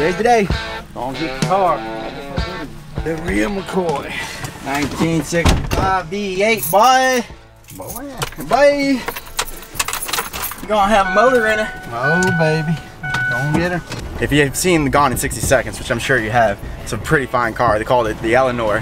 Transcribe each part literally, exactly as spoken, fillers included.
Today's the day. Gonna get the car. The real McCoy. nineteen sixty-five V eight, boy. Boy. Boy. You gonna have a motor in it. Oh, baby. Don't get her. If you've seen the Gone in sixty seconds, which I'm sure you have, it's a pretty fine car. They called it the Eleanor.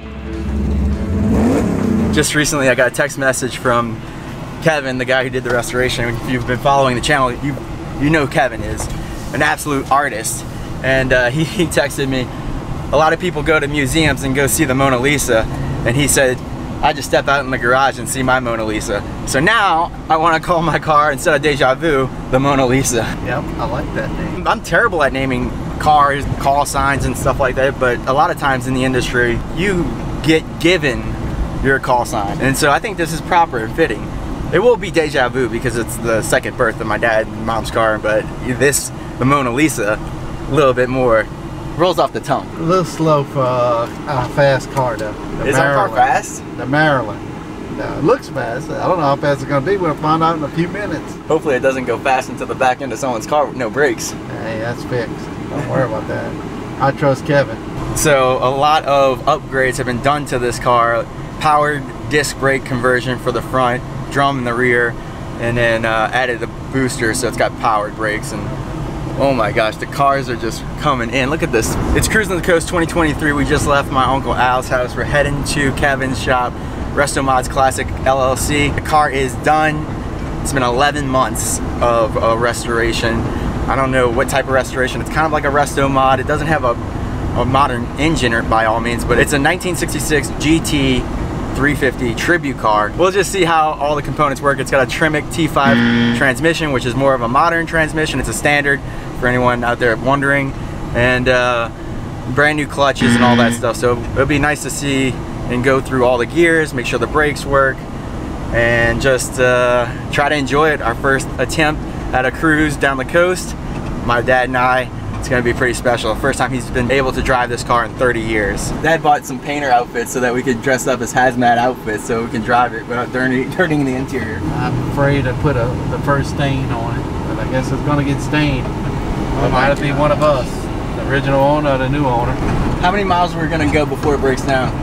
Just recently, I got a text message from Kevin, the guy who did the restoration. If you've been following the channel, you you know Kevin is an absolute artist. And uh, he, he texted me, a lot of people go to museums and go see the Mona Lisa. And he said, I just step out in the garage and see my Mona Lisa. So now, I want to call my car, instead of Deja Vu, the Mona Lisa. Yep, I like that name. I'm terrible at naming cars, call signs and stuff like that, but a lot of times in the industry, you get given your call sign. And so I think this is proper and fitting. It will be Deja Vu because it's the second birth of my dad and mom's car, but this, the Mona Lisa, a little bit more, rolls off the tongue. A little slow for uh, a fast car though. The Is our car fast? The Maryland. No, it looks fast. I don't know how fast it's going to be. We'll find out in a few minutes. Hopefully it doesn't go fast into the back end of someone's car with no brakes. Hey, that's fixed. Don't worry about that. I trust Kevin. So a lot of upgrades have been done to this car. Powered disc brake conversion for the front, drum in the rear, and then uh, added the booster so it's got powered brakes. And oh my gosh, the cars are just coming in. Look at this. It's Cruisin the Coast twenty twenty-three. We just left my Uncle Al's house. We're heading to Kevin's shop, Resto Mod Classics L L C. The car is done. It's been eleven months of uh, restoration. I don't know what type of restoration. It's kind of like a Resto Mod. It doesn't have a, a modern engine or by all means, but it's a nineteen sixty-six G T three fifty tribute car. We'll just see how all the components work. It's got a Tremec T five transmission, which is more of a modern transmission. It's a standard for anyone out there wondering, and uh, brand new clutches and all that stuff. So it'll be nice to see and go through all the gears, make sure the brakes work, and just uh, try to enjoy it. Our first attempt at a cruise down the coast. My dad and I. It's gonna be pretty special. First time he's been able to drive this car in thirty years. Dad bought some painter outfits so that we could dress up as hazmat outfits so we can drive it without dirty, dirtying the interior. I'm afraid to put a, the first stain on it, but I guess it's gonna get stained. It might be one of us, the original owner or the new owner. How many miles we're gonna go before it breaks down?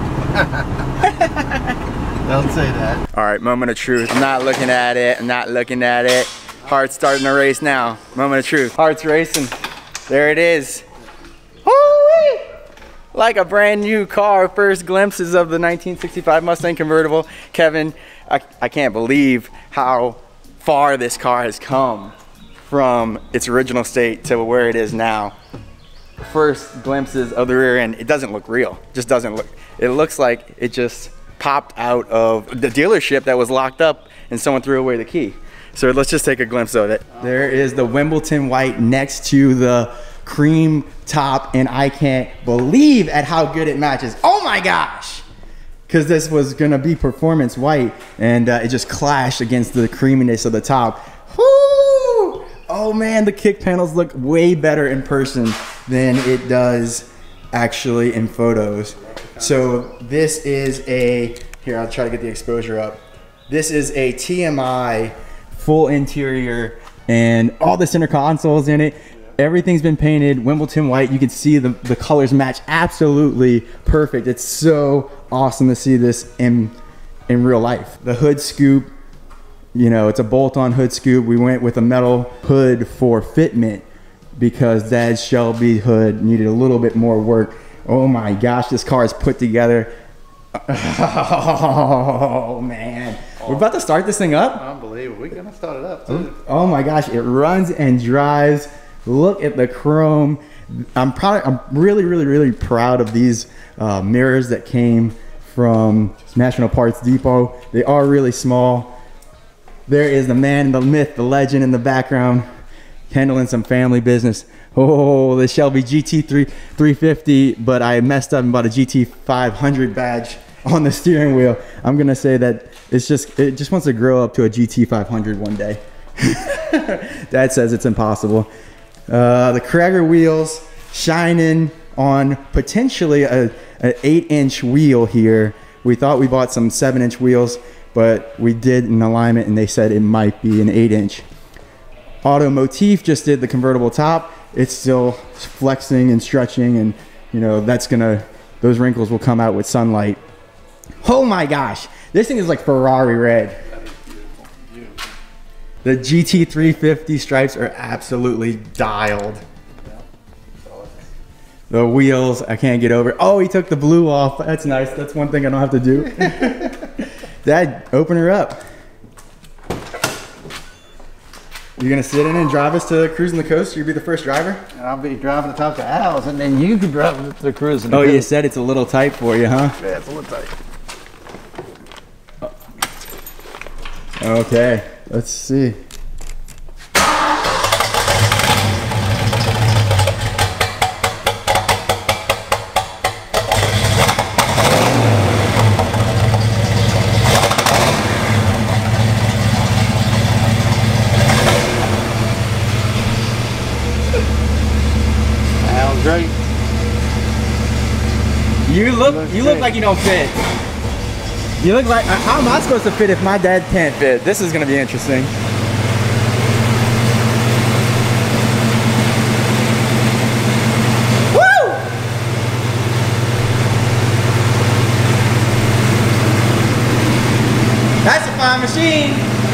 Don't say that. All right, moment of truth. I'm not looking at it, I'm not looking at it. Heart's starting to race now. Moment of truth. Heart's racing. There it is. Woo-wee! Like a brand new car. First glimpses of the nineteen sixty-five Mustang Convertible. Kevin, I, I can't believe how far this car has come from its original state to where it is now. First glimpses of the rear end. It doesn't look real. It just doesn't look. It looks like it just popped out of the dealership that was locked up and someone threw away the key. So let's just take a glimpse of it. There is the Wimbledon white next to the cream top, and I can't believe at how good it matches. Oh my gosh! Because this was gonna be performance white, and uh, it just clashed against the creaminess of the top. Woo! Oh man, the kick panels look way better in person than it does actually in photos. So this is a, here I'll try to get the exposure up. This is a T M I full interior, and all the center consoles in it. Everything's been painted Wimbledon white. You can see the, the colors match absolutely perfect. It's so awesome to see this in, in real life. The hood scoop, you know, it's a bolt-on hood scoop. We went with a metal hood for fitment because Dad's Shelby hood needed a little bit more work. Oh my gosh, this car is put together. Oh man. We're about to start this thing up. Unbelievable. We're gonna start it up too. Oh my gosh, it runs and drives. Look at the chrome. I'm proud. I'm really, really, really proud of these uh, mirrors that came from National Parts Depot. They are really small. There is the man, the myth, the legend in the background, handling some family business. Oh, the Shelby G T three fifty, but I messed up and bought a G T five hundred badge on the steering wheel. I'm gonna say that it's just it just wants to grow up to a G T five hundred one day. Dad says it's impossible. Uh, the Krager wheels shining on potentially a, an eight inch wheel here. We thought we bought some seven inch wheels, but we did an alignment and they said it might be an eight inch. Automotive just did the convertible top. it's still flexing and stretching, and you know that's gonna, those wrinkles will come out with sunlight. Oh my gosh, this thing is like Ferrari red. The G T three fifty stripes are absolutely dialed. The wheels, I can't get over. Oh, he took the blue off. That's nice. That's one thing I don't have to do. Dad, open her up. You're gonna sit in and drive us to Cruisin the Coast? You'll be the first driver? And I'll be driving to talk to Al's, and then you can drive it to Cruisin the Oh, Coast. you said it's a little tight for you, huh? Yeah, it's a little tight. Okay, let's see. Great. You look, Looks you look great. like you don't fit. You look like, how am I supposed to fit if my dad can't fit? This is gonna be interesting. Woo! That's a fine machine.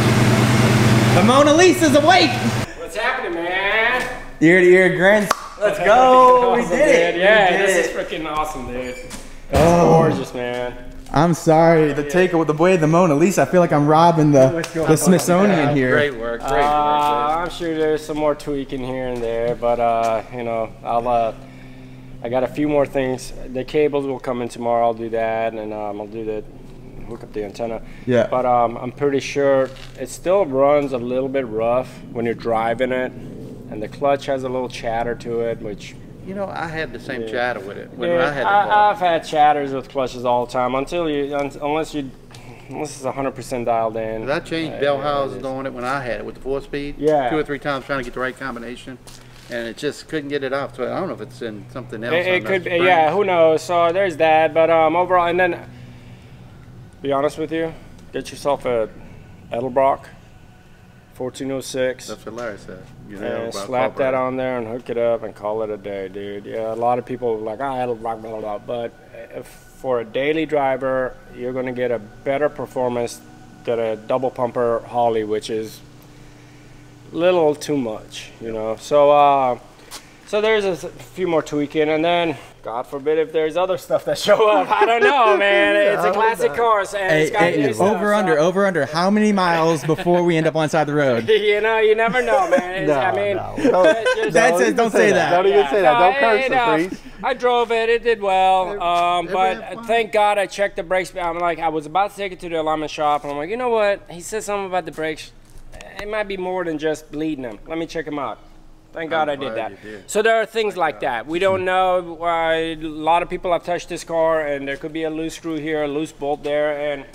The Mona Lisa's awake. What's happening, man? Ear to ear grins. Let's go. We Awesome, did it. dude. Yeah, We did this it. is freaking awesome, dude. It's Oh. gorgeous, man. I'm sorry. The take with the way of the Mona Lisa. I feel like I'm robbing the, the Smithsonian here. Great work. Great Uh, work. I'm sure there's some more tweaking here and there, but uh, you know, I'll. Uh, I got a few more things. The cables will come in tomorrow. I'll do that, and um, I'll do the hook up the antenna. Yeah. But um, I'm pretty sure it still runs a little bit rough when you're driving it, and the clutch has a little chatter to it, which. You know, I had the same Yeah. chatter with it when Yeah, I had the I, car. I've had chatters with clutches all the time until you, un, unless you, unless it's one hundred percent dialed in. 'Cause I changed Uh, bell yeah, houses it is. on it when I had it with the four speed. Yeah. Two or three times trying to get the right combination, and it just couldn't get it off. So I don't know if it's in something else. It, on it that could be, spring. yeah. Who knows? So there's that, but um, overall, and then, be honest with you, get yourself a Edelbrock fourteen oh six. That's what Larry said. You know, And about slap that copper. on there and hook it up and call it a day, dude. Yeah, a lot of people are like, ah, it'll rock, blah, blah, blah. But if for a daily driver, you're going to get a better performance than a double pumper Holly, which is a little too much, you know. So, uh, so there's a s- few more tweaking, and then God forbid if there's other stuff that show up. I don't know, man. It's a classic car, and Hey, it's got hey, new stuff, over under, so- over under. How many miles before we end up on side the road? You know, you never know, man. It's, No, I mean, no. it's just- That says don't say that. Don't even say that. Don't curse it, the uh, priest. I drove it. It did well. Um, every but fine. thank God I checked the brakes. I'm like, I was about to take it to the alignment shop, and I'm like, you know what? He said something about the brakes. It might be more than just bleeding them. Let me check them out. Thank God I'm I did glad that. you did. So there are things like that. We don't know why a lot of people have touched this car, and there could be a loose screw here, a loose bolt there, and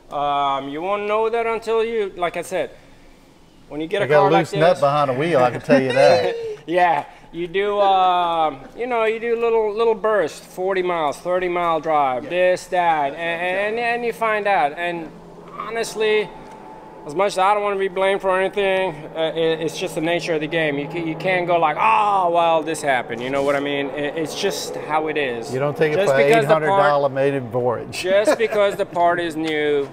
um, you won't know that until you, like I said, when you get I a got car a like loose this. nut behind the wheel. I can tell you that. Yeah, you do. Uh, you know, you do little little bursts, forty miles, thirty mile drive, this, that, and, and and you find out. And honestly, as much as I don't want to be blamed for anything, uh, it, it's just the nature of the game. You can, you can't go like, oh well, this happened. You know what I mean? It, it's just how it is. You don't take it Just for eight because the hundred part- dollar maiden voyage. Just because the part is new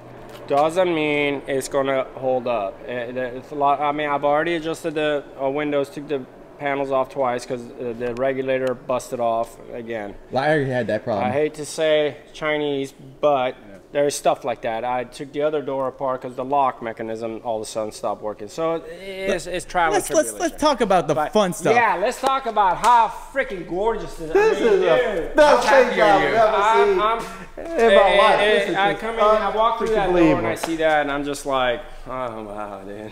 doesn't mean it's gonna hold up. Uh, the- It's a lot. I mean, I've already adjusted the uh, windows, took the panels off twice because uh, the regulator busted off again. Larry had that problem. I hate to say Chinese, but there's stuff like that. I took the other door apart because the lock mechanism all of a sudden stopped working. So it's, it's trial let's and let's tribulation. let's talk about the But fun stuff. Yeah, let's talk about how freaking gorgeous this, This I mean, is the dude. best happy thing are I've you? ever I'm, seen I'm, in my eh, life. eh, This is I just come in, I walk through that door and I unbelievable. see that, and I'm just like, oh wow, dude.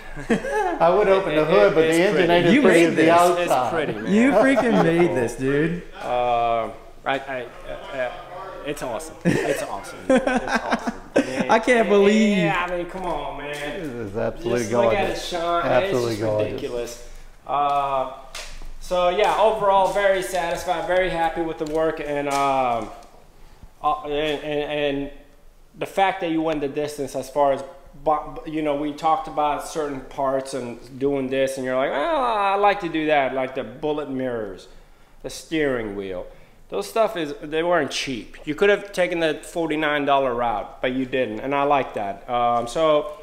I would open the hood, but It's the engine pretty. ain't as You pretty made as the this. It's outside. pretty, man. You freaking made this, dude. Uh, I, I, uh, uh, it's awesome. It's awesome. It's awesome. Man, I can't believe- Yeah, I mean, come on, man. This is absolutely Just look at it gorgeous. shine. Absolutely it's just gorgeous. ridiculous. Uh, so yeah, overall, very satisfied, very happy with the work, and um, uh, and, and, and the fact that you went the distance as far as but you know, we talked about certain parts and doing this, and you're like, oh, I like to do that, like the bullet mirrors, the steering wheel. Those stuff is, they weren't cheap. You could have taken the forty-nine dollar route, but you didn't, and I like that. Um, so,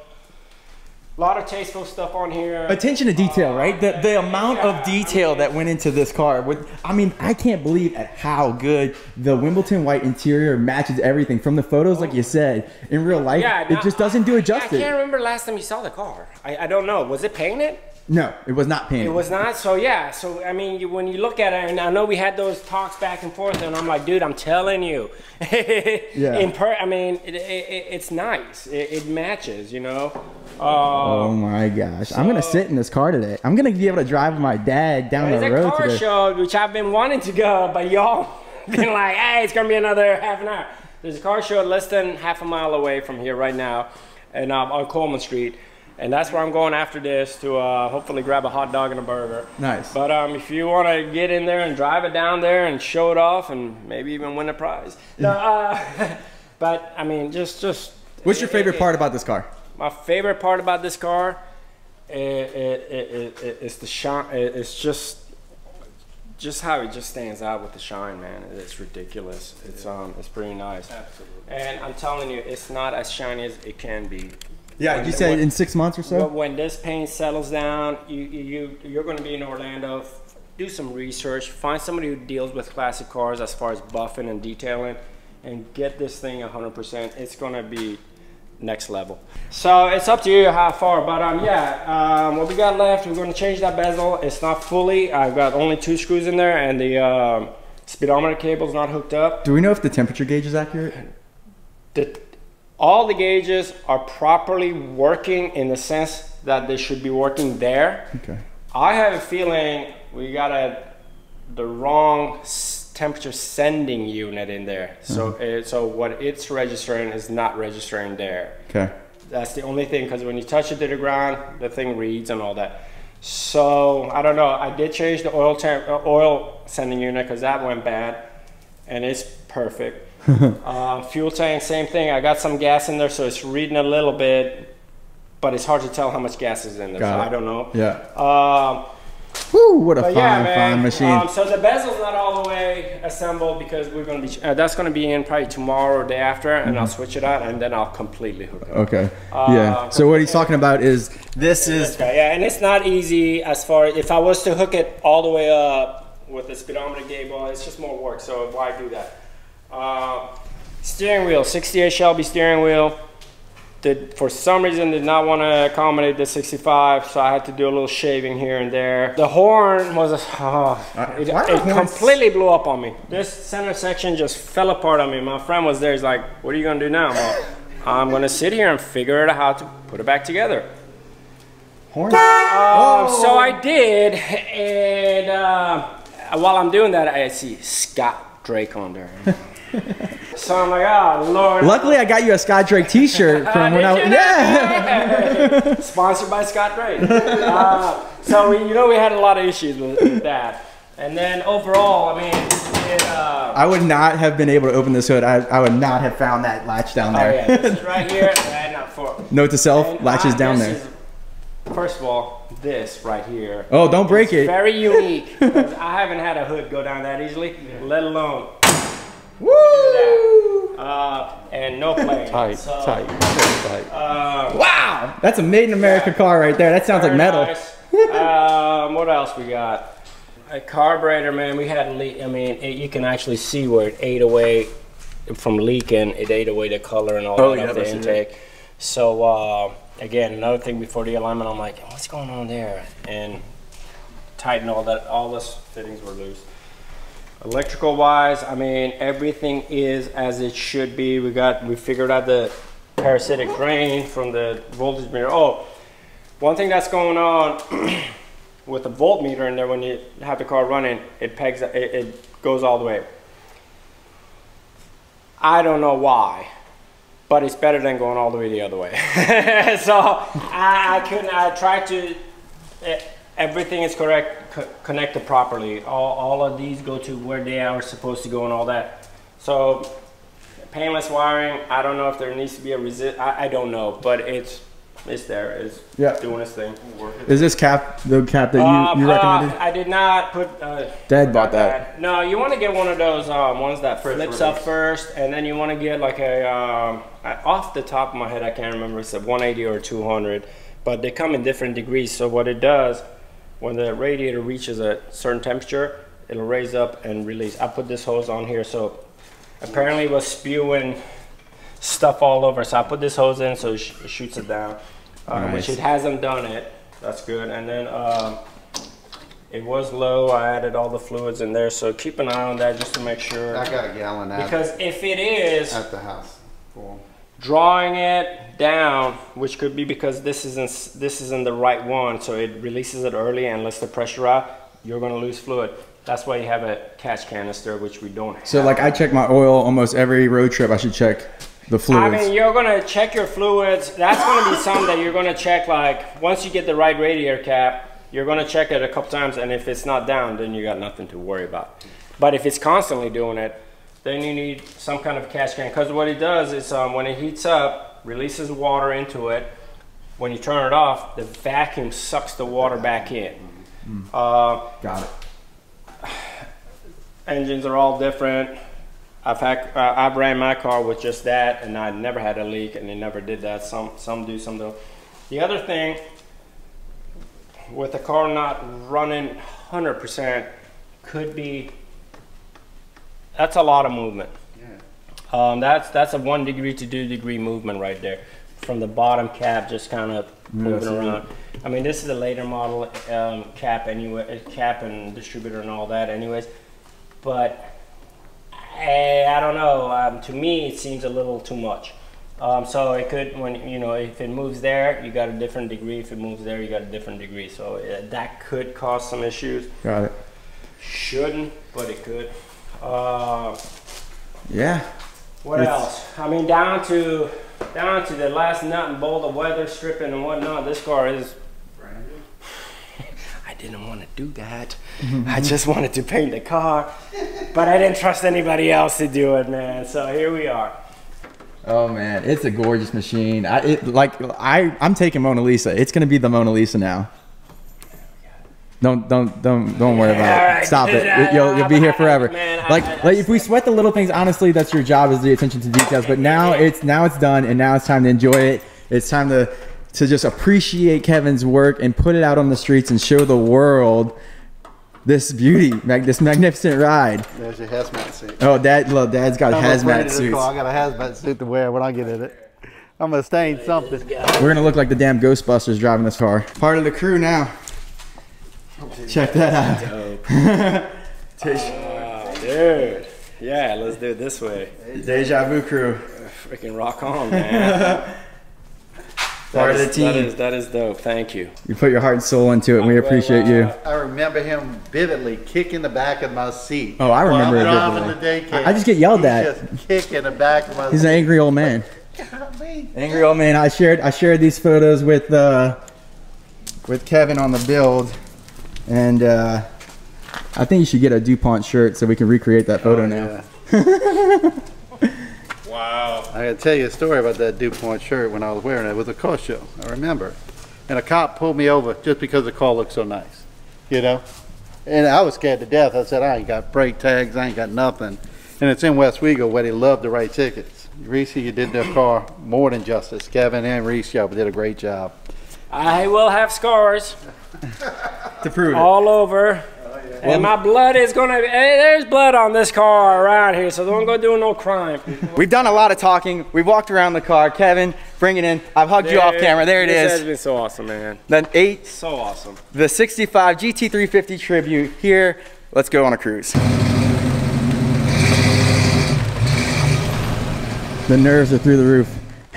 a lot of tasteful stuff on here. Attention to detail, uh, right? The the amount yeah, of detail I mean, that went into this car. With, I mean, I can't believe at how good the Wimbledon white interior matches everything from the photos, like you said. In real life, yeah, it now, just doesn't do it justice. I can't remember last time you saw the car. I, I don't know. Was it painted? No, it was not painted. It was not. So yeah. So I mean, you, when you look at it, and I know we had those talks back and forth, and I'm like, dude, I'm telling you, yeah. In per, I mean, it, it, it's nice. It, it matches, you know. Uh, oh my gosh! So, I'm gonna sit in this car today. I'm gonna be able to drive with my dad down the road today. There's a car show which I've been wanting to go, but y'all been like, hey, it's gonna be another half an hour. There's a car show less than half a mile away from here right now, and um, on Coleman Street. And that's where I'm going after this to uh, hopefully grab a hot dog and a burger. Nice. But um, if you want to get in there and drive it down there and show it off and maybe even win a prize. No, uh, but I mean, just, just. What's your favorite it, part about this car? My favorite part about this car, it, it, it, it, it's the shine. It's just, just how it just stands out with the shine, man. It's ridiculous. It's um, it's pretty nice. Absolutely. And I'm telling you, it's not as shiny as it can be. Yeah, when, you said when, in six months or so? When this paint settles down, you, you, you're going to be in Orlando, do some research, find somebody who deals with classic cars as far as buffing and detailing, and get this thing one hundred percent. It's going to be next level. So it's up to you how far, but um, yeah, um, what we got left, we're going to change that bezel. It's not fully, I've got only two screws in there, and the um, speedometer cable is not hooked up. Do we know if the temperature gauge is accurate? The, All the gauges are properly working in the sense that they should be working there. Okay. I have a feeling we got a, the wrong temperature sending unit in there. So, Mm-hmm. it, so what it's registering is not registering there. Okay. That's the only thing, because when you touch it to the ground, the thing reads and all that. So I don't know. I did change the oil temp, uh, oil sending unit because that went bad, and it's perfect. uh, fuel tank, same thing. I got some gas in there, so it's reading a little bit, but it's hard to tell how much gas is in there. Got so it. I don't know. Yeah. Um, Woo, what a fine, yeah, man, fine machine. Um, so the bezel's not all the way assembled because we're gonna be. Uh, that's gonna be in probably tomorrow or day after, and mm-hmm. I'll switch it out, and then I'll completely hook it up. Okay. Uh, yeah. So what he's talking about is this is. Okay, yeah, and it's not easy as far as if I was to hook it all the way up with the speedometer cable, it's just more work. So why do that? Uh, Steering wheel, sixty-eight Shelby steering wheel. Did, for some reason, did not want to accommodate the sixty-five, so I had to do a little shaving here and there. The horn was, a, oh, uh, it, it completely blew up on me. This center section just fell apart on me. My friend was there, he's like, what are you going to do now? Well, I'm going to sit here and figure out how to put it back together. Horn? Uh, oh. So I did, and uh, while I'm doing that, I see Scott Drake on there. So I'm like, oh Lord. Luckily, I got you a Scott Drake T-shirt from uh, when I was yeah. Sponsored by Scott Drake. Uh, so we, you know, we had a lot of issues with, with that, and then overall, I mean, it, uh, I would not have been able to open this hood. I, I would not have found that latch down there. Oh yeah, this is right here. And not for. Note to self: and latches I, down there. Is, first of all, this right here. Oh, don't break it. Very unique. I haven't had a hood go down that easily, yeah. Let alone. Woo! Uh, and no play. Tight, so, tight, tight. Uh, wow, that's a made in America yeah. car right there. That sounds like metal. Nice. um, what else we got? A carburetor, man. We had leak. I mean, it, you can actually see where it ate away from leaking. It ate away the color and all oh, that yeah, of the intake. It. So uh, again, another thing before the alignment, I'm like, what's going on there? And tighten all that. All those fittings were loose. Electrical wise, I mean, everything is as it should be. We got, we figured out the parasitic drain from the voltage meter. Oh, one thing that's going on with the voltmeter in there, when you have the car running, it pegs, it, it goes all the way. I don't know why, but it's better than going all the way the other way. So I, I couldn't, I tried to, it, everything is correct, co connected properly. All, all of these go to where they are supposed to go and all that. So painless wiring. I don't know if there needs to be a resist. I, I don't know, but it's it's there. It's yeah. doing its thing. Is this cap the cap that you, um, you recommended? Uh, I did not put. Uh, Dad bought that. that. No, you want to get one of those um, ones that flips up first, and then you want to get like a. Um, off the top of my head, I can't remember if it's a one eighty or a two hundred, but they come in different degrees. So what it does, when the radiator reaches a certain temperature, it'll raise up and release. I put this hose on here, so apparently it was spewing stuff all over. So I put this hose in so it, sh it shoots it down, um, nice. which it hasn't done it. That's good. And then um, it was low. I added all the fluids in there, so keep an eye on that just to make sure. I got a gallon out. Because if it is at the house, cool. Drawing it down, which could be because this isn't this isn't the right one, so it releases it early and lets the pressure out, you're going to lose fluid. That's why you have a catch canister, which we don't have. So like I check my oil almost every road trip. I should check the fluids. I mean, you're going to check your fluids. That's going to be something that you're going to check, like once you get the right radiator cap, you're going to check it a couple times, and if it's not down, then you got nothing to worry about. But if it's constantly doing it, then you need some kind of catch can, because what it does is um, when it heats up, releases water into it. When you turn it off, the vacuum sucks the water back in. Mm. Uh, Got it. Engines are all different. I've had uh, I've ran my car with just that, and I never had a leak, and it never did that. Some some do, some don't. The other thing with the car not running one hundred percent could be. That's a lot of movement. Yeah. Um, that's that's a one degree to two degree movement right there, from the bottom cap just kind of moving yeah, around. I mean, this is a later model um, cap anyway, cap and distributor and all that, anyways. But I, I don't know. Um, to me, it seems a little too much. Um, so it could, when you know, if it moves there, you got a different degree. If it moves there, you got a different degree. So uh, that could cause some issues. Got it. Shouldn't, but it could. Uh, yeah. What it's, else? I mean, down to down to the last nut and bolt of weather stripping and whatnot. This car is brand new. I didn't want to do that. I just wanted to paint the car, but I didn't trust anybody else to do it, man. So here we are. Oh man, it's a gorgeous machine. I it like I I'm taking Mona Lisa. It's gonna be the Mona Lisa now. Don't don't don't don't worry about it. Right. Stop it. You'll you'll be here forever. Man, like I, I, like if we sweat the little things, honestly, that's your job, is the attention to details. But now it's now it's done, and now it's time to enjoy it. It's time to to just appreciate Kevin's work and put it out on the streets and show the world this beauty, mag this magnificent ride. There's your hazmat suit. Oh, Dad, look, Dad's got I'm hazmat suits. I got a hazmat suit to wear when I get in it. I'm gonna stain something. We're gonna look like the damn Ghostbusters driving this car. Part of the crew now. Check that out. Oh, dude. Yeah, let's do it this way. Deja Vu crew. Freaking rock on, man. Part of the team. That is, that is dope. Thank you. You put your heart and soul into it, and we appreciate you. I remember him vividly kicking the back of my seat. Oh, I remember it vividly. I just get yelled at. Just kicking the back of my seat. He's an angry old man. Angry old man. I shared I shared these photos with uh, with Kevin on the build. And uh, I think you should get a DuPont shirt so we can recreate that photo oh, now. Yeah. Wow. I gotta tell you a story about that DuPont shirt when I was wearing it. It was a car show, I remember. And a cop pulled me over just because the car looked so nice, you know? And I was scared to death. I said, I ain't got brake tags, I ain't got nothing. And it's in West Wego where they love to write tickets. Reese, you did their car more than justice. Kevin and Reese, y'all did a great job. I will have scars. To prove it. All over. Oh, yeah. And my blood is gonna, hey, there's blood on this car around here, so don't go doing no crime. We've done a lot of talking. We've walked around the car. Kevin, bring it in. I've hugged Dude, you off camera. There it this is. This has been so awesome, man. The eight. So awesome. The sixty-five G T three fifty Tribute here. Let's go on a cruise. The nerves are through the roof.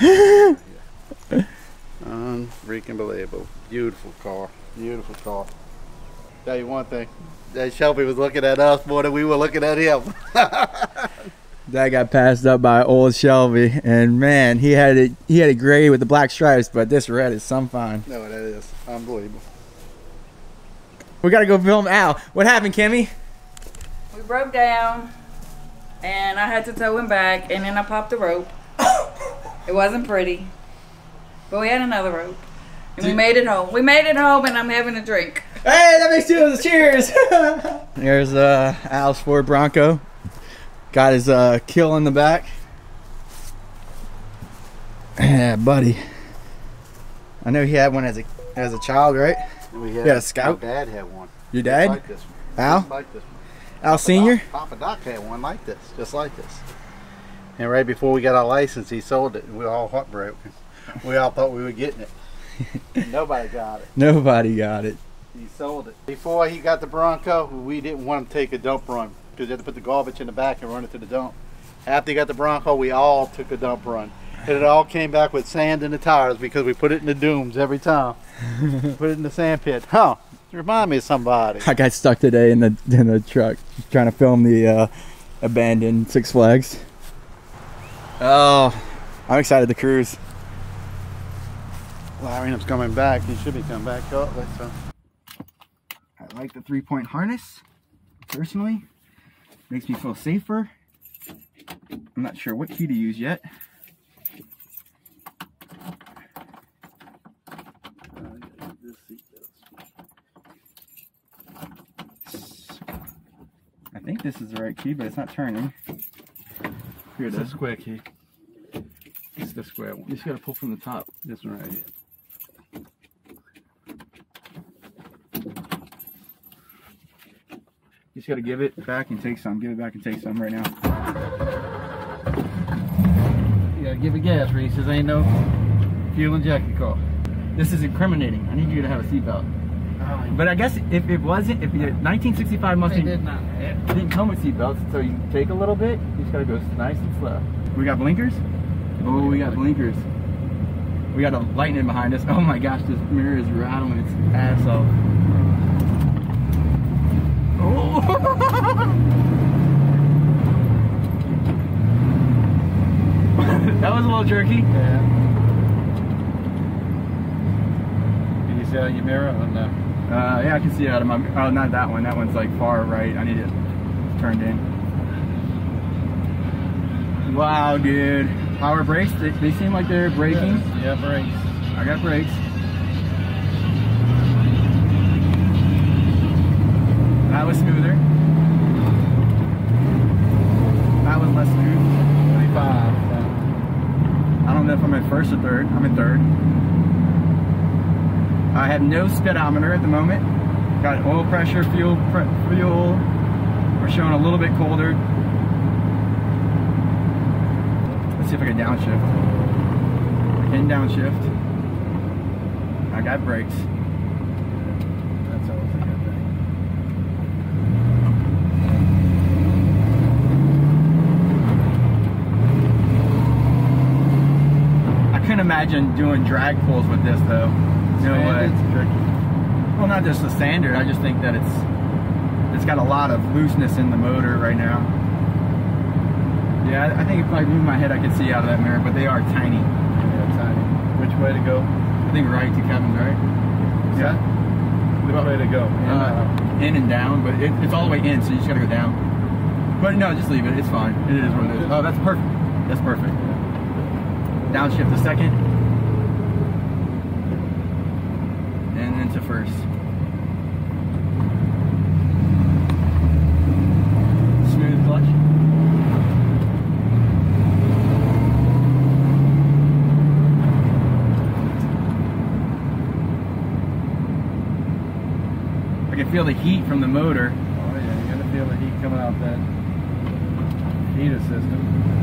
Unfreaking believable. Beautiful car. Beautiful car. Tell you one thing, that Shelby was looking at us more than we were looking at him. That got passed up by old Shelby, and man, he had it. He had a gray with the black stripes, but this red is some fine. No, that is unbelievable. We gotta go film Al. What happened, Kimmy? We broke down, and I had to tow him back, and then I popped the rope. It wasn't pretty, but we had another rope, and we made it home. We made it home, and I'm having a drink. Hey, that makes two of us. Cheers. There's uh, Al's Ford Bronco. Got his uh, kill in the back. Yeah, buddy. I know he had one as a as a child, right? We had, yeah, a Scout. My dad had one. Your dad? Like this one. Al? Just like this one. Al Papa Senior? Doc, Papa Doc had one like this, just like this. And right before we got our license, he sold it, and we were all heartbroken. We all thought we were getting it. Nobody got it. Nobody got it. He sold it. Before he got the Bronco, we didn't want him to take a dump run because you had to put the garbage in the back and run it to the dump. After he got the Bronco, we all took a dump run. And it all came back with sand in the tires because we put it in the dooms every time. Put it in the sand pit. Huh. Remind me of somebody. I got stuck today in the in the truck trying to film the uh, abandoned Six Flags. Oh, I'm excited to cruise. Larian's coming back. He should be coming back shortly. So. I like the three-point harness, personally. Makes me feel safer. I'm not sure what key to use yet. I think this is the right key, but it's not turning. Here it It's is. a square key. It's the square one. You just gotta pull from the top. This one right here. You just gotta give it back and take some. Give it back and take some right now. You gotta give it gas, Reese. This ain't no fuel injected car. This is incriminating. I need you to have a seatbelt. Oh, But I guess if it wasn't, if the nineteen sixty-five Mustang did not. it didn't come with seatbelts, so you take a little bit, you just gotta go nice and slow. We got blinkers? Oh, we got blinkers. We got a lightning behind us. Oh my gosh, this mirror is rattling its ass off. Oh! That was a little jerky. Yeah. Can you see out your mirror or no? Uh, yeah, I can see it out of my. Oh, not that one. That one's like far right. I need it turned in. Wow, dude. Power brakes. They, they seem like they're braking. Yeah, yeah, brakes. I got brakes. That was smoother. That was less smooth. twenty-five. I don't know if I'm in first or third. I'm in third. I have no speedometer at the moment. Got oil pressure, fuel, pre fuel. We're showing a little bit colder. Let's see if I can downshift. I can downshift. I got brakes. That's always a good thing. I couldn't imagine doing drag pulls with this though. No way. It's tricky. Well, not just the standard. I just think that it's it's got a lot of looseness in the motor right now. Yeah, I think if I move my head, I could see out of that mirror, but they are tiny. Yeah, tiny. Which way to go? I think right to Kevin's, right? Yeah. Which way to go? In, Uh, in and down, but it, it's all the way in, so you just gotta go down. But no, just leave it. It's fine. It is what it is. Oh, that's perfect. That's perfect. Downshift a second. And then to first. Smooth clutch. I can feel the heat from the motor. Oh yeah, you're gonna feel the heat coming out that heater system.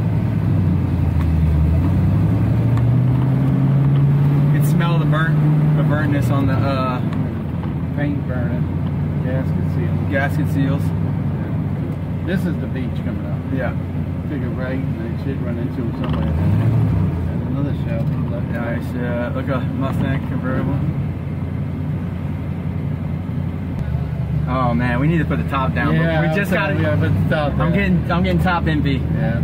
You can smell the burnt, the burntness on the uh, Paint burning, gasket seal. gasket seals. Yeah. This is the beach coming up. Yeah. Take a right and they should run into it somewhere. And another shelf. Nice. Yeah. Look, a Mustang Convertible. Oh man, we need to put the top down. Yeah, we just got it. Yeah, put the top I'm down. getting, I'm getting top envy. Yeah.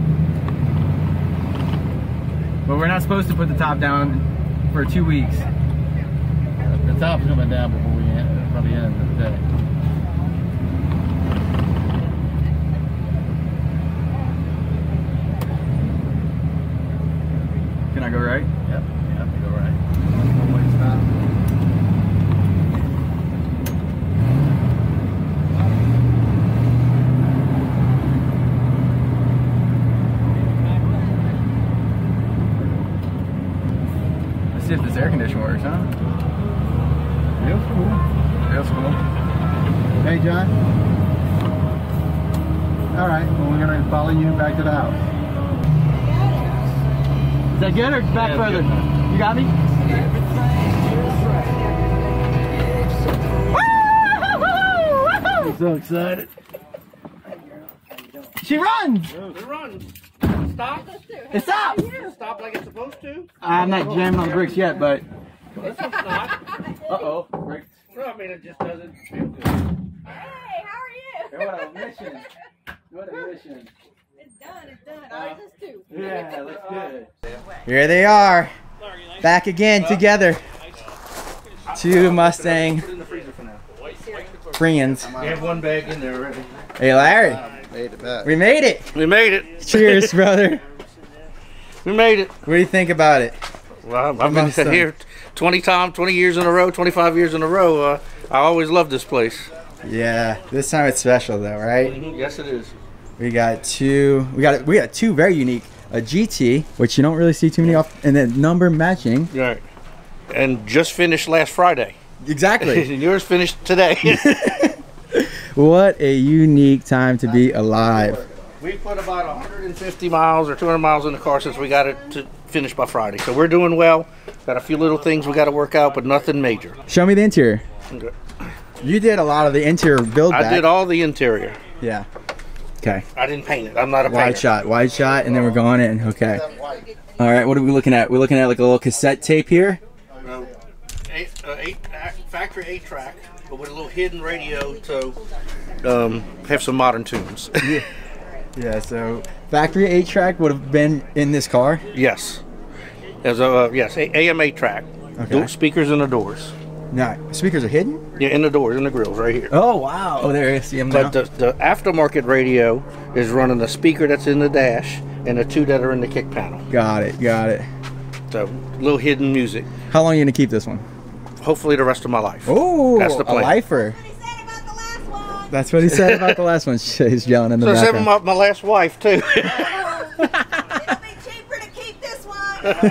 But we're not supposed to put the top down for two weeks. The top's coming down before we end, probably end of the day. see if this air conditioner works, huh? Feels cool. Feels cool. Hey, John. All right, well, we're gonna follow you back to the house. Is that good or back Yeah, further? good. You got me? I'm so excited. She runs! It runs. Stop. It stops! Stop like it's supposed to. I'm not jamming on the brakes yet, but... This one's not. Uh-oh. Brakes. No, I mean, it just doesn't feel good. Hey, how are you? What a mission. What a mission. It's done, it's done. Ours is too. Yeah, looks good. Here they are. Back again together. Two Mustang Put it in the freezer for now. friends. You have one bag in there already. Hey, Larry. Made it back. We made it. We made it. Cheers, brother. We made it. What do you think about it? Well, I've been Mustang. here twenty times, twenty years in a row, twenty-five years in a row. Uh, I always loved this place. Yeah, this time it's special though, right? Yes, it is. We got two. We got we got two very unique. A G T, which you don't really see too many off, and then number matching. Right. And just finished last Friday. Exactly. And yours finished today. What a unique time to be alive. We put about one hundred fifty miles or two hundred miles in the car since we got it to finish by Friday. So we're doing well. Got a few little things we got to work out, but nothing major. Show me the interior. Okay. You did a lot of the interior build back. I did all the interior. Yeah. Okay. I didn't paint it. I'm not a Wide painter. shot, wide shot, and then we're going in. Okay. All right. What are we looking at? We're looking at like a little cassette tape here. Uh, eight, uh, eight, uh, factory eight track, but with a little hidden radio to um, have some modern tunes. Yeah. Yeah. So factory eight track would have been in this car. Yes. As a uh, yes, A M eight track. Okay. Do- speakers in the doors. No, speakers are hidden. Yeah, in the doors, in the grills, right here. Oh wow! Oh, there you see them now. But the, the aftermarket radio is running the speaker that's in the dash and the two that are in the kick panel. Got it. Got it. So little hidden music. How long are you gonna keep this one? Hopefully the rest of my life. Oh, That's the a plan. lifer. What he said about the last one. That's what he said about the last one. She's yelling in the So it's background. my, my last wife too. It'll be cheaper to keep this one.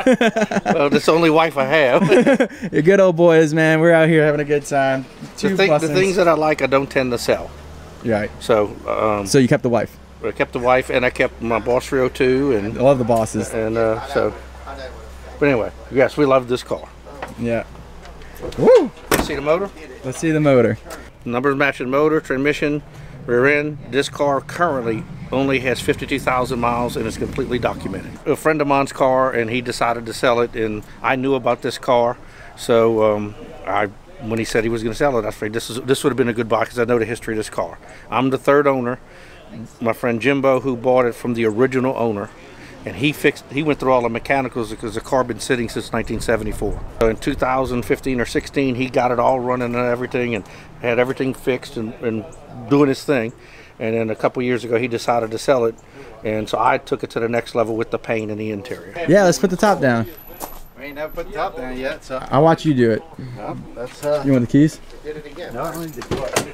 Well, that's the only wife I have. You're good old boys, man. We're out here having a good time. Two The, thing, the Mustangs. things that I like, I don't tend to sell. Right. So um, So you kept the wife. I kept the wife and I kept my Boss three oh two and I love the bosses. and uh, so. But anyway, yes, we love this car. Yeah. Woo! See the motor? Let's see the motor. Numbers matching motor, transmission, rear end. This car currently only has fifty-two thousand miles and is completely documented. A friend of mine's car, and he decided to sell it, and I knew about this car, so um, I, when he said he was going to sell it, I figured this is this would have been a good buy because I know the history of this car. I'm the third owner. My friend Jimbo, who bought it from the original owner, and he fixed. He went through all the mechanicals because the car been sitting since nineteen seventy-four. So in two thousand fifteen or sixteen, he got it all running and everything, and had everything fixed and, and doing his thing. And then a couple years ago, he decided to sell it, and so I took it to the next level with the paint and the interior. Yeah, let's put the top down. We ain't never put the top down yet, so I'll watch you do it. no, that's uh. You want the keys? Did it again. No, I don't need the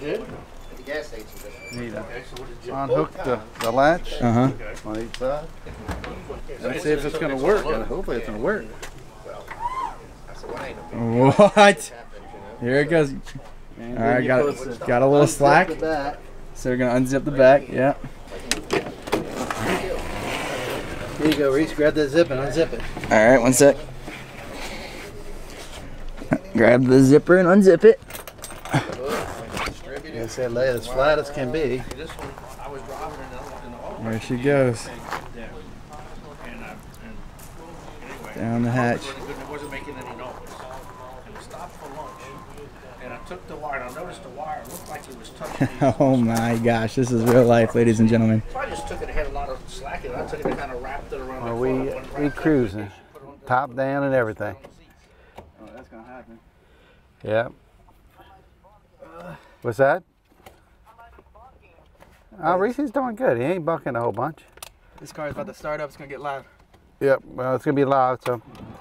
gas station. Need to unhook the, the latch Uh huh. on each side. Let's see if it's gonna work. And hopefully it's gonna work. What? Here it goes. All right, got it. Got a little slack. The back. So we're gonna unzip the back. Yeah. Here you go, Reese. Grab that zip and unzip it. All right, one sec. Grab the zipper and unzip it. I said lay it as flat as can be. There she goes. Down the hatch. It wasn't making any noise. And we stopped for lunch. And I took the wire, and I noticed the wire looked like it was touching. Oh my gosh, this is real life, ladies and gentlemen. So I just took it, it had a lot of slack in it. I took it and kind of wrapped it around Well, the we car. we cruising, top down and everything. Oh, that's gonna happen. Yep. What's that? Oh, Reese's doing good. He ain't bucking a whole bunch. This car is about to start up. It's gonna get loud. Yep. Well, it's gonna be loud, so.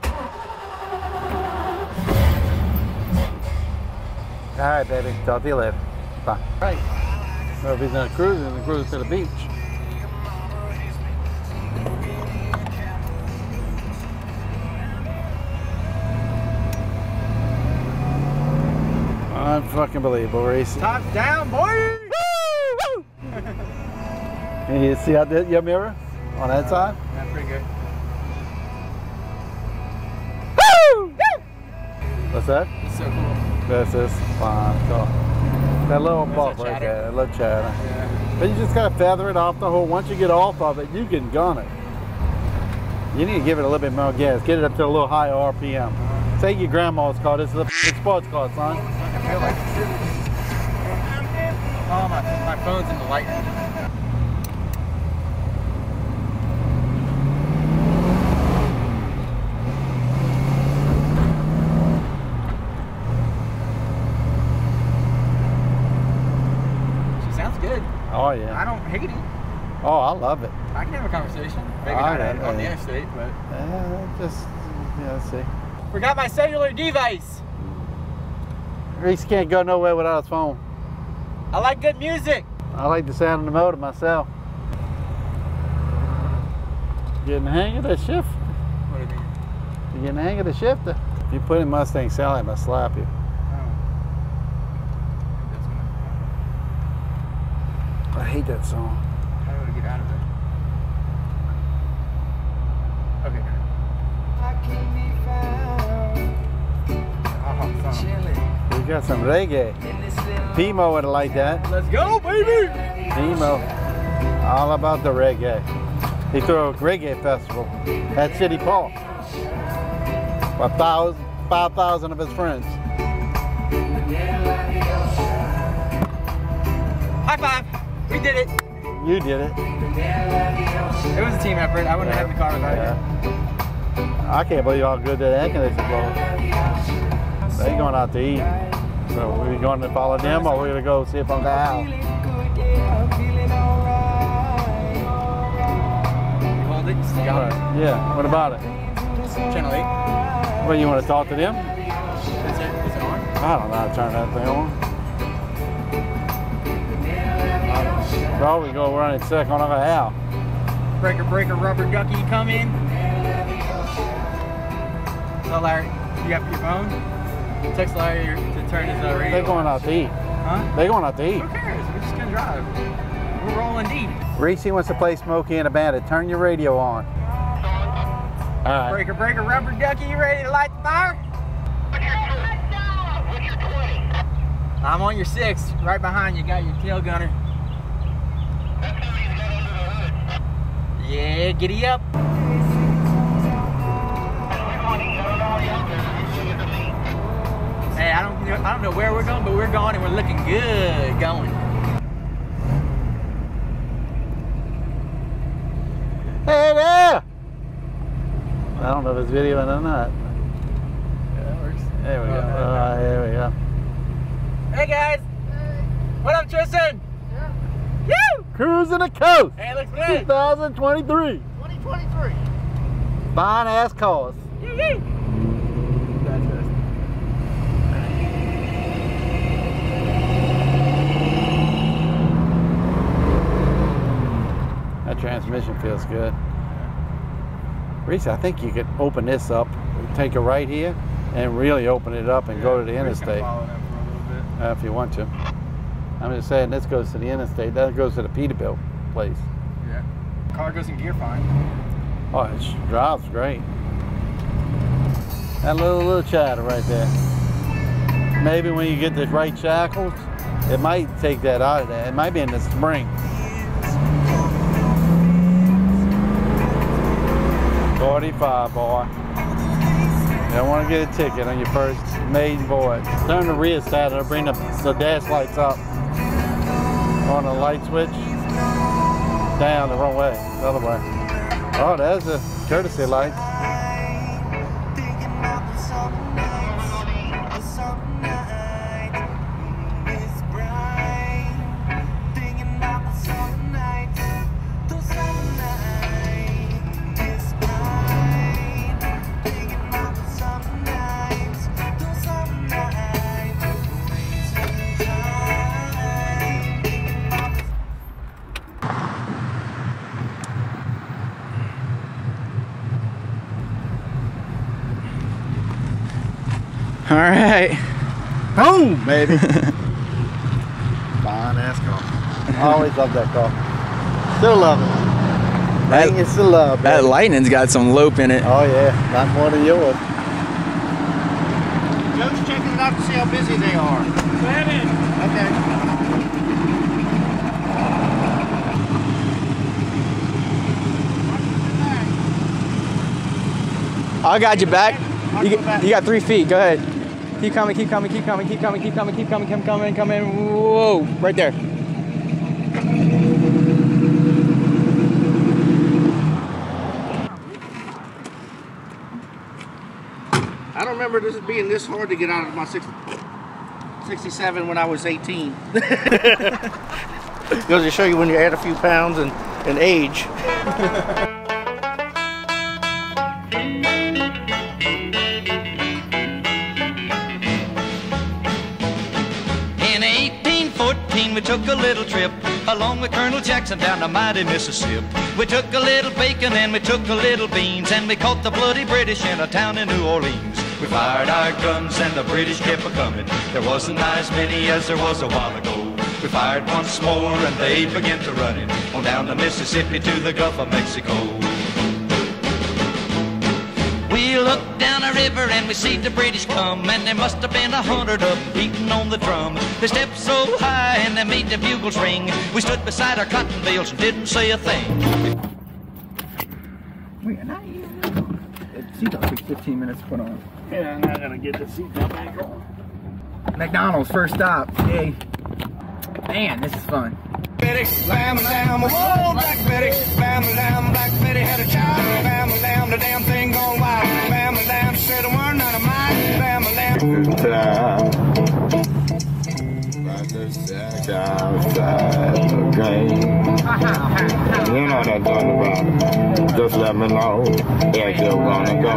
All right, baby. Talk to you later. Bye. Right. Well, if he's not cruising, then cruise to the beach. Unfucking believable, Reese. Top down, boy! Can you see out there, your mirror on that side? Yeah, pretty good. What's that? It's so cool. This is fine. Cool. That little There's buff that right chatter. there, that little chatter. Yeah. But you just gotta feather it off the hole. Once you get off of it, you can gun it. You need to give it a little bit more gas. Get it up to a little higher R P M. Take your grandma's car. This is a sports car, son. I feel like oh, my, my phone's in the light. She sounds good. Oh yeah. I don't hate it. Oh, I love it. I can have a conversation. Maybe I not know, on the yeah. interstate, but. Yeah, just yeah. Let's see. Forgot my cellular device. Reese can't go nowhere without his phone. I like good music. I like the sound of the motor myself. Getting the hang of the shift. What do you mean? You getting the hang of the shifter. If you put in Mustang Sally, I'm gonna slap you. I hate that song. How do I get out of it? Okay. Oh, We got some reggae. Pimo would like that. let's go, baby! Pimo, all about the reggae. He threw a reggae festival at City Park. For thousand, five thousand of his friends. High five! We did it! You did it. It was a team effort. I wouldn't have had the car without Yeah. I can't believe how good that air conditioner blows. They going out to eat. So we going to follow them, or we gonna go see if I'm the house? you. Hold it. You got it. Yeah. What about it? Channel eight. Well, you want to talk to them? Is it, is it on? I don't know how to turn that thing on. Probably go run it check on our house. Breaker, breaker, rubber ducky, come in. So Larry, you got your phone? Text Larry to turn his uh, radio. They're going out to eat. Huh? They're going out to eat. Who cares? We're just gonna drive. We're rolling deep. Reese wants to play Smokey and a Bandit. Turn your radio on. All right. Breaker, breaker, rubber ducky, you ready to light the fire? I'm on your six, right behind you. Got your tail gunner. Yeah, giddy up. Hey, I don't, know, I don't know where we're going, but we're going and we're looking good going. Hey there! I don't know if it's videoing or not. Yeah, that works. There we go. Oh, Uh, there we go. Hey guys! What up, Tristan? Woo! Cruisin the Coast. Hey, looks good. twenty twenty-three. twenty twenty-three. Fine ass cars. Yee yee. That's good. That transmission feels good. Reese, I think you could open this up, take a right here, and really open it up and go to the interstate. Follow them for a little bit. Uh, if you want to. I'm just saying this goes to the interstate, that goes to the Peterbilt place. Yeah. Car goes in gear fine. Oh, it drives great. That little little chatter right there. Maybe when you get the right shackles, it might take that out of there. It might be in the spring. forty-five, boy. You don't want to get a ticket on your first maiden voyage. Turn the rear side and bring the, the dash lights up. On the light switch. Down the wrong way, the other way. Oh, there's the courtesy light. All right, Boom, baby. Fine ass car. I always loved that car. Still love it. That, Dang, it's still love. that baby. Lightning's got some lope in it. Oh yeah, not more than yours. Joe's checking it out to see how busy they are. Okay. I got you back. You, get, you got three feet. Go ahead. Keep coming, keep coming, keep coming, keep coming, keep coming, keep coming, keep coming, come in. Whoa, right there. I don't remember this being this hard to get out of my sixty-seven when I was eighteen. Goes to show you when you add a few pounds and, and age. In eighteen fourteen we took a little trip along with Colonel Jackson down the mighty Mississippi. We took a little bacon and we took a little beans, and we caught the bloody British in a town in New Orleans. We fired our guns and the British kept a-coming. There wasn't as many as there was a while ago. We fired once more and they began to running on down the Mississippi to the Gulf of Mexico. We looked down a river and we see the British come, and there must have been a hundred of them beating on the drum. They stepped so high and they made the bugles ring. We stood beside our cotton bales and didn't say a thing. Wait, not even. The seatbelt took fifteen minutes to put on. Yeah, I'm not gonna get the seatbelt back on. McDonald's, first stop. Yay. Man, this is fun. Betty, bam, lamb, whoa, Black Betty, bam, lamb, Black Betty had a child, bam, lamb, the damn thing gone wild, bam, lamb, said a word, not a mind, bam, lamb. Outside the game. You know what I'm talking about. Just let me know if you wanna go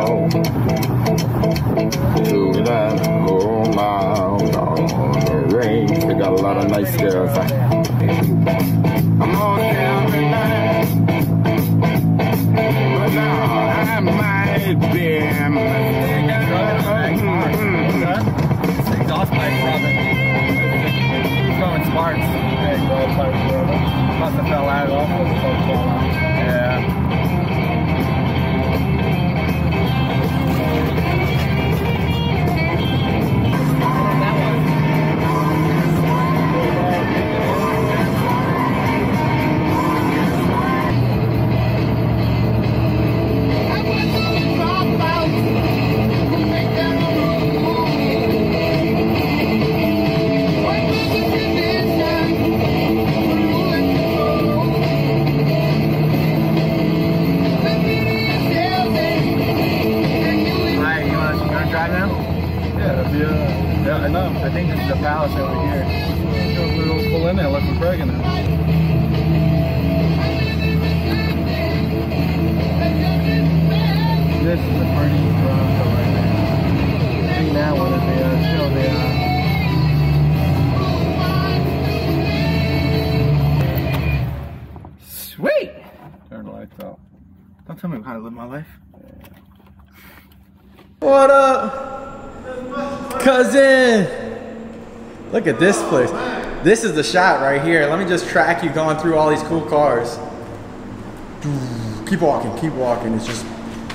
to that whole mile on the range. We got a lot of nice girls. I'm on every night, but now I might be a mistake. Exhaust pipe rubbing. Going sparks. Yeah, exhaust pipe rubbing. Must have fell out off of the folks. Yeah. I think this is the palace over here. We'll pull in there looking pregnant. This is a pretty Bronco right there. I think that one is the uh, show the uh... Sweet! Turn the lights off. Don't tell me how to live my life. What up? Cousin! Look at this place. This is the shot right here. Let me just track you going through all these cool cars. Keep walking, keep walking. It's just...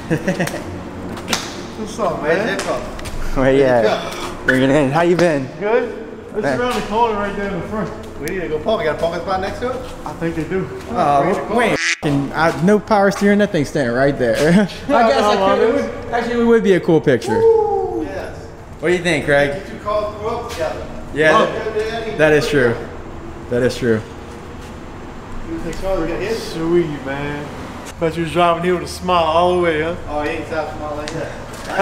What's up, man? Where you at? Bring it in. How you been? Good. It's Man. around the corner right there in the front. We need to go park. We got a parking spot next to it? I think they do. Oh, wait. I, no power steering. That thing's standing right there. I guess I could, it would, actually it would be a cool picture. Ooh, yes. What do you think, Craig? You two cars grew up together. Yeah, Oh, that, that is true. That is true. You think so? We got hit? Sweet, man. Thought you was driving here with a smile all the way, huh? Oh, he ain't stop smile like that.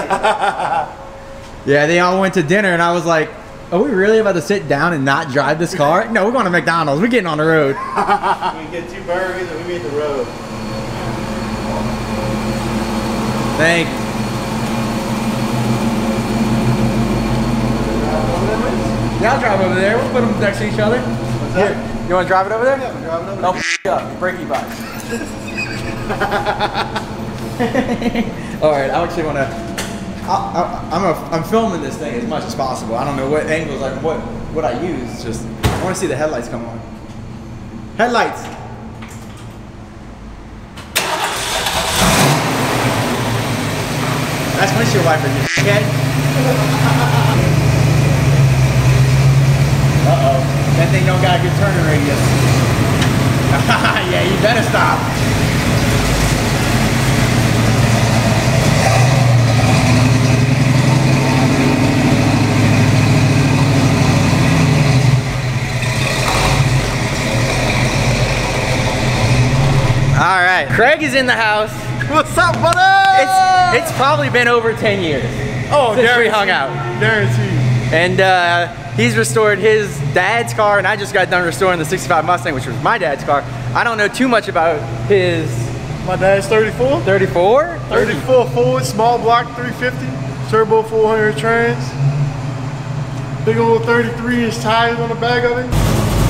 Yeah, they all went to dinner, and I was like, are we really about to sit down and not drive this car? No, we're going to McDonald's. We're getting on the road. We can get two burgers and we meet the road. Thank you. Yeah, I'll drive over there. We'll put them next to each other. What's that? Here, you want to drive it over there? Yeah, we're driving over No, there. f up. Breaky box. All right, I actually want to I, I'm, a, I'm filming this thing as much as possible. I don't know what angles, like what, what I use. It's just, I want to see the headlights come on. Headlights! That's windshield wiper, you shit. Uh-oh. That thing don't got a good turning radius. Yeah, you better stop. All right, Craig is in the house. What's up, buddy? It's it's probably been over ten years oh, since guaranteed. we hung out. Guaranteed. And uh, he's restored his dad's car, and I just got done restoring the sixty-five Mustang, which was my dad's car. I don't know too much about his... My dad's thirty-four. thirty-four? thirty-four Ford, small block three fifty, turbo four hundred trans. Big old thirty-three inch tires on the back of it.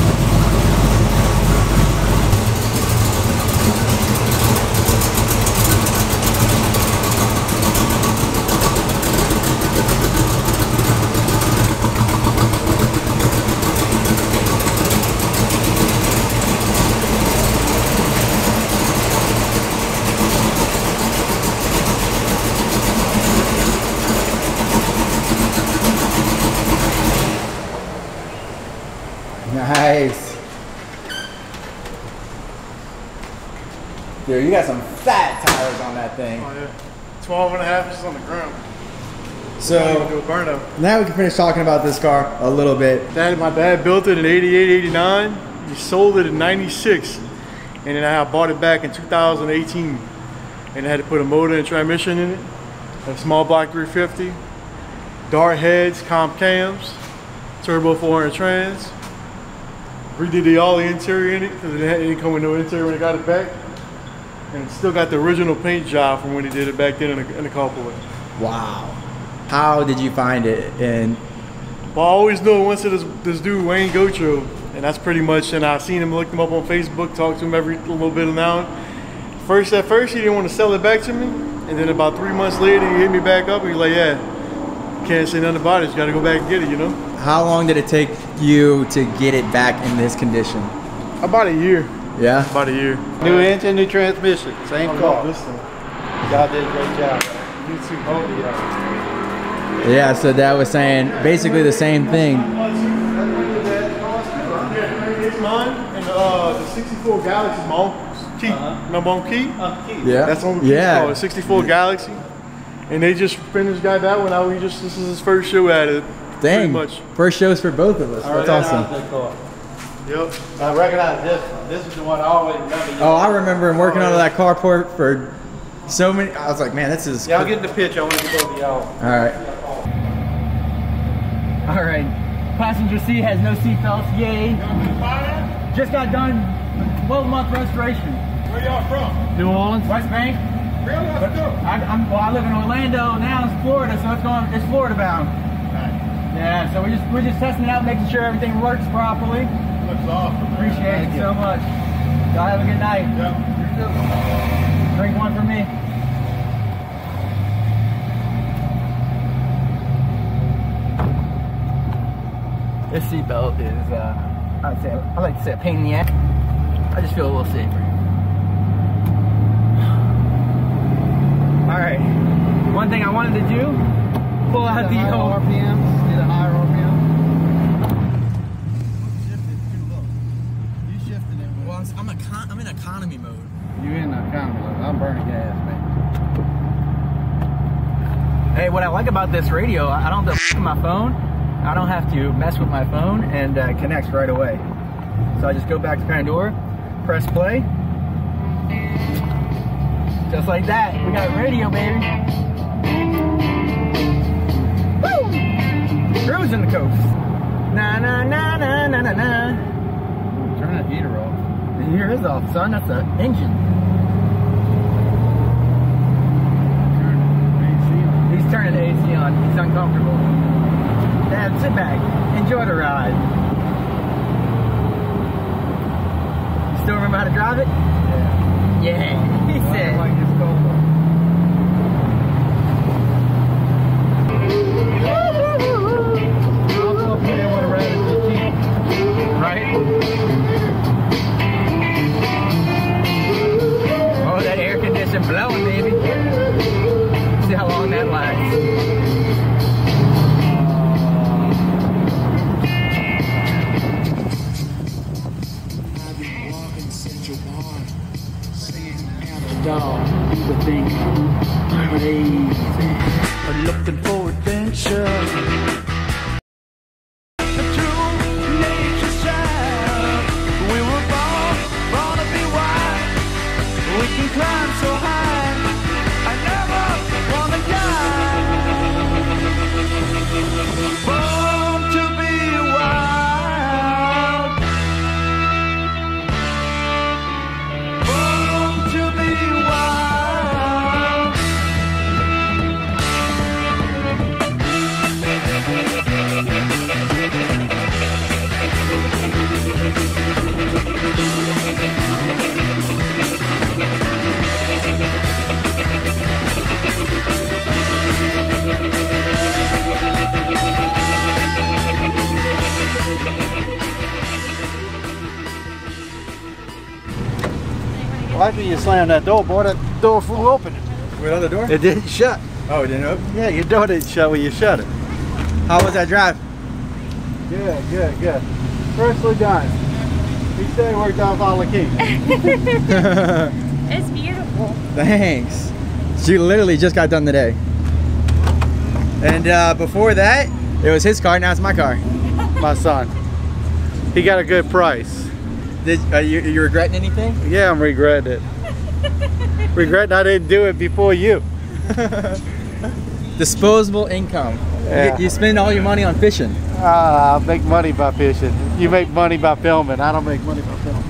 Nice. Dude, you got some fat tires on that thing. Oh yeah. twelve and a half inches on the ground. So, do a burnout. Now we can finish talking about this car a little bit. Dad, my dad built it in eighty-eight, eighty-nine. He sold it in ninety-six. And then I bought it back in two thousand eighteen. And I had to put a motor and transmission in it. A small block three fifty. Dart heads, comp cams. Turbo four hundred trans. Redid the all the interior in it because it didn't come with no interior when I got it back. And it still got the original paint job from when he did it back then in the, in the carport. Wow. How did you find it? And well, I always knew once this, this dude, Wayne Gotro, and that's pretty much, and I seen him, looked him up on Facebook, talked to him every little bit now. First, at first, he didn't want to sell it back to me. And then about three months later, he hit me back up and he's like, yeah, can't say nothing about it. You got to go back and get it, you know? how long did it take you to get it back in this condition? About a year. Yeah? About a year. New engine, new transmission, same I car. love this thing. Y'all did a great job. You too. Oh, yeah. Yeah, so that was saying basically the same thing. Yeah, it's mine, and uh, the sixty-four Galaxy is my uncle's. Key. Uh-huh. Remember on Key? Uh, key. Yeah. That's on Key. Yeah. Called, sixty-four Galaxy. And they just finished got that one out. We just this is his first show at it. Dang. Pretty much. First shows for both of us. I That's awesome. recognize that car. Yep. I recognize this one. This is the one I always remember. Oh, I remember him working on that carport for so many. I was like, man, this is. Y'all get the picture. I want to get both of y'all. All right. All right. Passenger seat has no seat belts. Yay. Just got done twelve month restoration. Where y'all from? New Orleans. West Bank. Really? Let's go. I, I'm, well, I live in Orlando. Now it's Florida, so it's going. It's Florida bound. Yeah. So we're just we're just testing it out, making sure everything works properly. Looks awesome. Appreciate it so much. Y'all have a good night. Yep. Drink one for me. This seatbelt is, uh, I'd say, I like to say a pain in the ass. I just feel a little safer. All right. One thing I wanted to do, pull out the old R P M. Need a higher R P M. You shifted it. Well, I'm, econ I'm in economy mode. You in the economy mode. I'm burning gas, man. Hey, what I like about this radio, I don't have to f with my phone. I don't have to mess with my phone, and uh, connects right away. So I just go back to Pandora, press play. Just like that, we got radio, baby. Woo! Cruisin the Coast. Na na na na na na na. Turn that heater off. The heater is off, son. That's the engine. He's turning the A C on. He's uncomfortable. Dad, sit back. Enjoy the ride. Still remember how to drive it? Yeah. Yeah. He said. Like this dog, you would think I'm crazy. I'm looking for adventure. A true nature's child. We were born, born to be wild. We can climb so high. I never wanna die. Born to be wild. Born to be wild. Well, after you slammed that door, boy, that door flew open. What other door? It didn't shut. Oh, it didn't open? Yeah, your door didn't shut when you shut it. How was that drive? Good, good, good. Freshly done. He said he worked off all the keys. It's beautiful. Thanks. She literally just got done today. And uh, before that, it was his car, now it's my car. My son. He got a good price. Did uh, you, you regretting anything? Yeah, I'm regretting it. Regretting I didn't do it before you. Disposable income. Yeah. You, you spend all your money on fishing. Uh, I make money by fishing. You make money by filming. I don't make money by filming.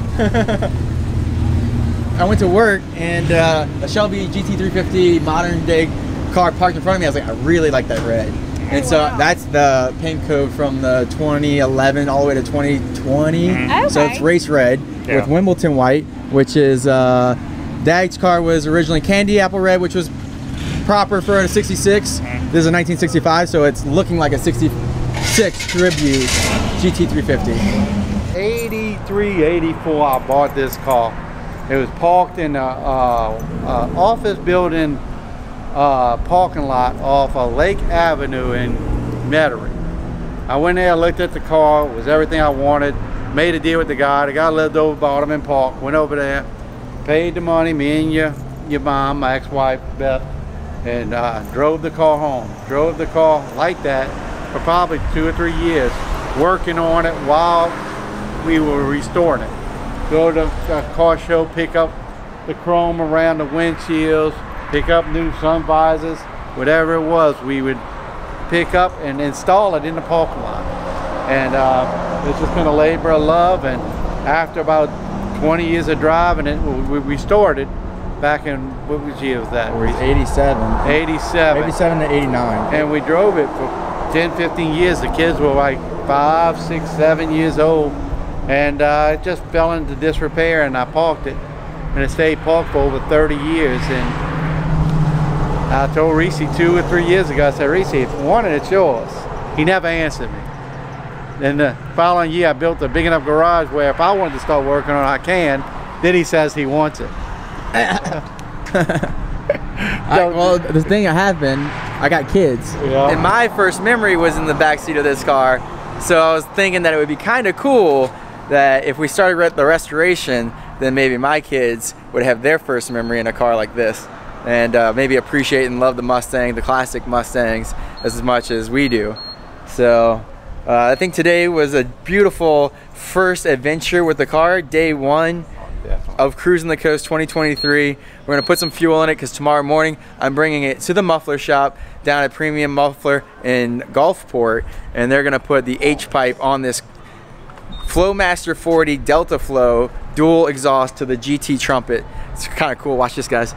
I went to work and uh, a Shelby G T three fifty modern day car parked in front of me. I was like, I really like that red. And so wow. that's the paint code from the twenty eleven all the way to twenty twenty. Okay. So it's race red Yeah. with Wimbledon white, which is uh, Dag's car was originally candy apple red, which was proper for a sixty-six. This is a nineteen sixty-five, so it's looking like a sixty-six tribute G T three fifty. eighty-three, eighty-four, I bought this car. It was parked in a uh, uh, office building uh, parking lot off of Lake Avenue in Metairie. I went there, looked at the car, it was everything I wanted, made a deal with the guy. The guy lived over, bought him in Park, went over there, paid the money, me and your, your mom, my ex-wife, Beth, and uh, drove the car home. Drove the car like that for probably two or three years, working on it while we were restoring it. Go to a car show, pick up the chrome around the windshields, pick up new sun visors, whatever it was, we would pick up and install it in the parking lot. And uh, it's just been a labor of love. And after about twenty years of driving it, we restored it back in, what was year was that? It was eighty-seven. eighty-seven. eighty-seven to eighty-nine. And we drove it for ten, fifteen years. The kids were like five, six, seven years old. And uh, it just fell into disrepair, and I parked it. And it stayed parked for over thirty years. And I told Reese two or three years ago, I said, Reese, if you want it, it's yours. He never answered me. Then the following year, I built a big enough garage where if I wanted to start working on it, I can. Then he says he wants it. I, well, the thing I have been, I got kids. Yeah. And my first memory was in the backseat of this car. So I was thinking that it would be kind of cool that if we started re the restoration, then maybe my kids would have their first memory in a car like this. And uh, maybe appreciate and love the Mustang, the classic Mustangs, as much as we do. So uh, I think today was a beautiful first adventure with the car, day one. Definitely. Of Cruisin the Coast twenty twenty-three. We're gonna put some fuel in it because tomorrow morning I'm bringing it to the muffler shop down at Premium Muffler in Gulfport, and they're gonna put the H pipe on this Flowmaster forty Delta Flow dual exhaust to the G T trumpet. It's kind of cool. Watch this, guys.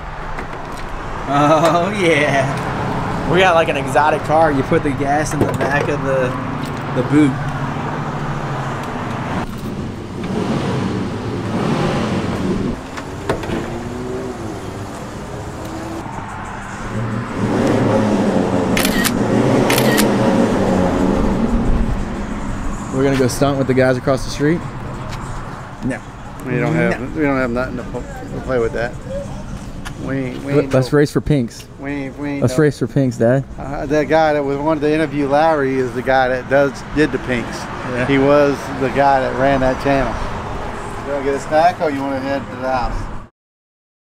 Oh yeah, we got like an exotic car. You put the gas in the back of the the boot. We're gonna go stunt with the guys across the street. No, We don't have No. we don't have nothing to, to play with that. We ain't, we ain't Let's no, race for pinks. We ain't, we ain't Let's no, race for pinks, Dad. Uh, that guy that was wanted to interview Larry is the guy that does did the pinks. Yeah. He was the guy that ran that channel. You want to get a snack or you want to head to the house?